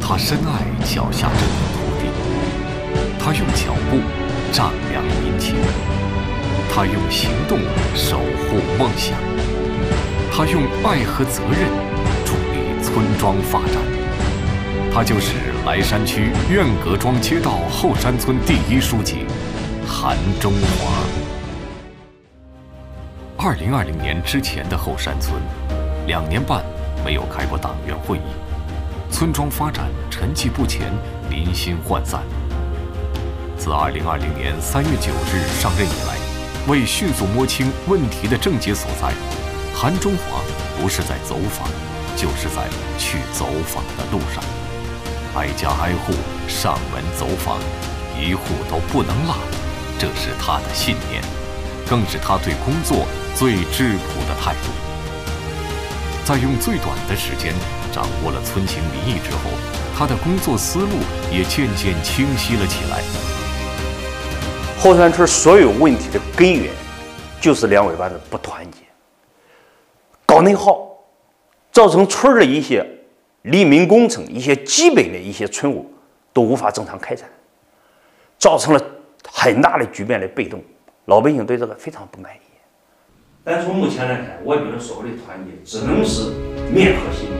他深爱脚下这片土地，他用脚步丈量民情，他用行动守护梦想，他用爱和责任助力村庄发展。他就是莱山区苑阁庄街道后山村第一书记韩中华。2020年之前的后山村，2年半没有开过党员会议，村庄发展沉寂不前，民心涣散。自2020年3月9日上任以来，为迅速摸清问题的症结所在，韩中华不是在走访，就是在去走访的路上，挨家挨户上门走访，一户都不能落，这是他的信念，更是他对工作最质朴的态度。在用最短的时间掌握了村情民意之后，他的工作思路也渐渐清晰了起来。 后山村所有问题的根源就是两委班子不团结，搞内耗，造成村的一些利民工程、一些基本的一些村务都无法正常开展，造成了很大的局面的被动，老百姓对这个非常不满意。但从目前来看，我觉得所谓的团结只能是面和心。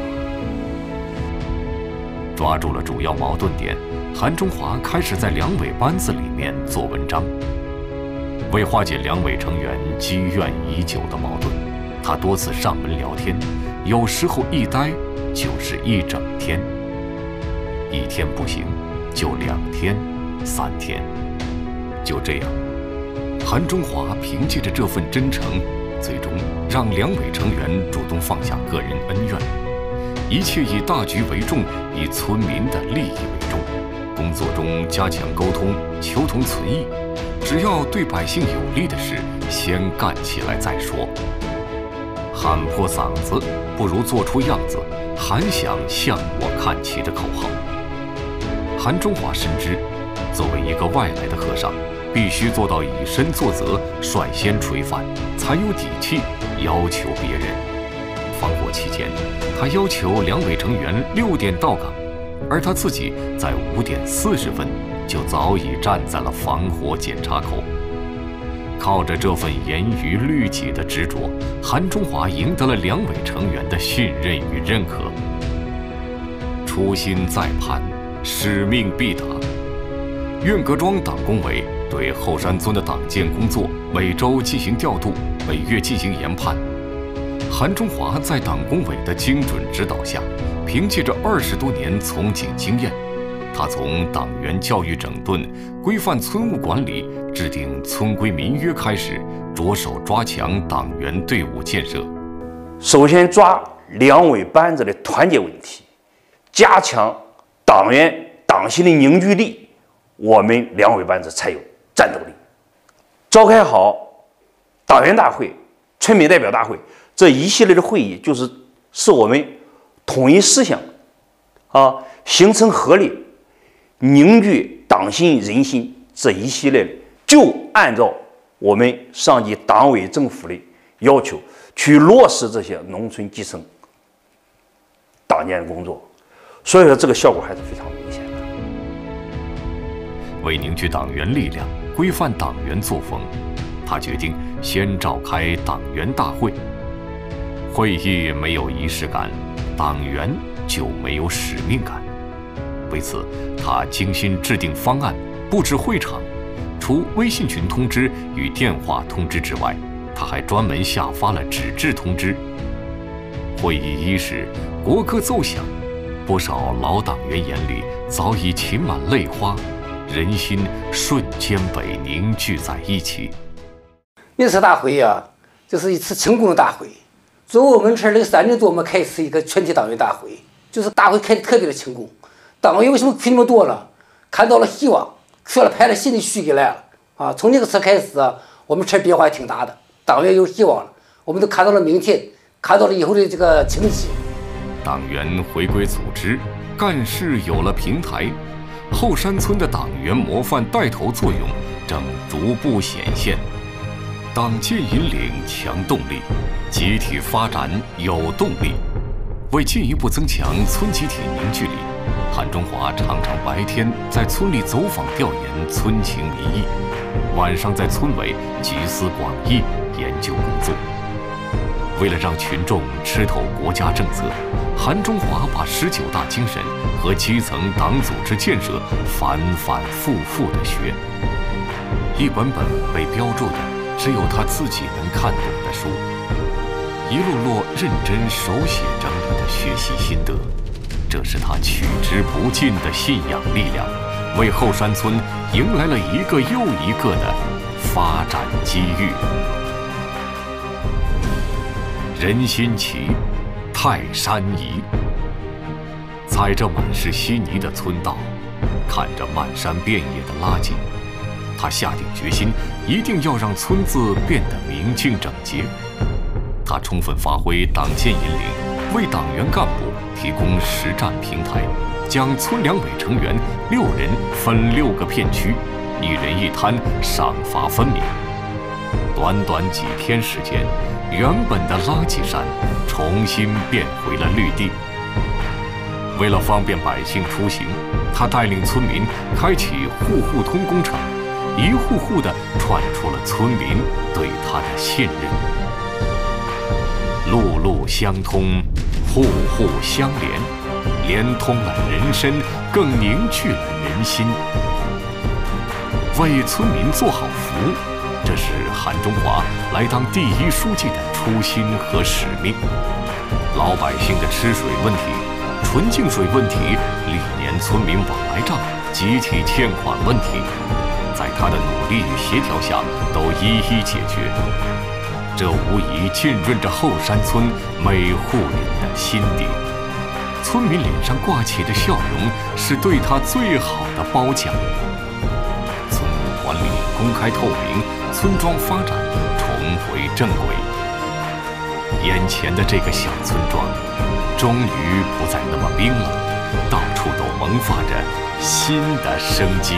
抓住了主要矛盾点，韩中华开始在两委班子里面做文章。为化解两委成员积怨已久的矛盾，他多次上门聊天，有时候一待就是一整天，一天不行就2天、3天。就这样，韩中华凭借着这份真诚，最终让两委成员主动放下个人恩怨，一切以大局为重，以村民的利益为重。工作中加强沟通，求同存异，只要对百姓有利的事，先干起来再说。喊破嗓子不如做出样子，喊响向我看齐的口号。韩中华深知，作为一个外来的和尚，必须做到以身作则，率先垂范，才有底气要求别人。防火期间，他要求两委成员6点到岗，而他自己在5点40分就早已站在了防火检查口。靠着这份严于律己的执着，韩中华赢得了两委成员的信任与认可。初心在盼，使命必达。苑阁庄党工委对后山村的党建工作每周进行调度，每月进行研判。韩中华在党工委的精准指导下，凭借着20多年从警经验，他从党员教育整顿、规范村务管理、制定村规民约开始，着手抓强党员队伍建设。 首先抓两委班子的团结问题，加强党员党性的凝聚力，我们两委班子才有战斗力。召开好党员大会、村民代表大会这一系列的会议，使我们统一思想，形成合力，凝聚党心人心，这一系列就按照我们上级党委政府的要求去落实这些农村基层党建工作，所以说这个效果还是非常明显的。 为凝聚党员力量，规范党员作风，他决定先召开党员大会。会议没有仪式感，党员就没有使命感。为此，他精心制定方案，布置会场。除微信群通知与电话通知之外，他还专门下发了纸质通知。会议伊始，国歌奏响，不少老党员眼里早已噙满泪花，人心瞬间被凝聚在一起。 那次大会就是一次成功的大会。作为我们村的3年多，我们开始一个全体党员大会，就是大会开得特别的成功。党员为什么去那么多呢？看到了希望，缺了派了新的需给来了从那个时开始我们村变化也挺大的，党员有希望了，我们都看到了明天，看到了以后的这个情景。 党员回归组织，干事有了平台，后山村的党员模范带头作用正逐步显现。党建引领强动力，集体发展有动力。 为进一步增强村集体凝聚力，韩中华常常白天在村里走访调研村情民意，晚上在村委集思广益研究工作。为了让群众吃透国家政策，韩中华把19大精神和基层党组织建设反反复复地学。一本本被标注的只有他自己能看懂的书，一摞摞认真手写整理的学习心得，这是他取之不尽的信仰力量，为后山村迎来了一个又一个的发展机遇。人心齐，泰山移。踩着满是稀泥的村道，看着漫山遍野的垃圾，他下定决心，一定要让村子变得明净整洁。他充分发挥党建引领，为党员干部提供实战平台，将村两委成员6人分6个片区，1人1摊，赏罚分明。短短几天时间，原本的垃圾山重新变回了绿地。为了方便百姓出行，他带领村民开启户户通工程，一户户地串出了村民对他的信任。路路相通，户户相连，连通了人身，更凝聚了人心。为村民做好服务，这是韩中华来当第1书记的初心和使命。老百姓的吃水问题、纯净水问题、历年村民往来账、集体欠款问题，在他的努力与协调下，都一一解决。这无疑浸润着后山村每户人的心底。村民脸上挂起的笑容，是对他最好的褒奖。村务管理公开透明，村庄发展重回正轨。眼前的这个小村庄，终于不再那么冰冷，到处都萌发着新的生机。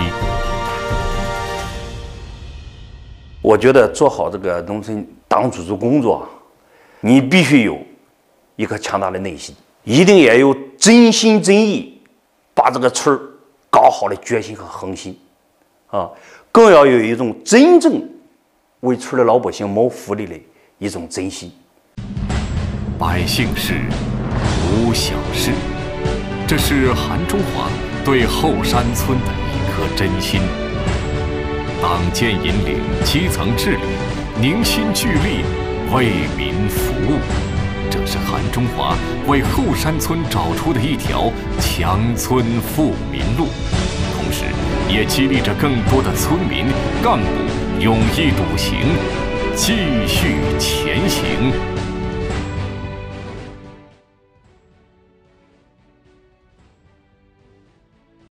我觉得做好这个农村党组织工作，你必须有一颗强大的内心，一定也有真心真意把这个村儿搞好的决心和恒心，更要有一种真正为村的老百姓谋福利的一种真心。 百姓事，无小事，这是韩中华对后山村的一颗真心。党建引领，基层治理，凝心聚力，为民服务，这是韩中华为后山村找出的一条强村富民路，同时也激励着更多的村民干部勇毅笃行，继续前行。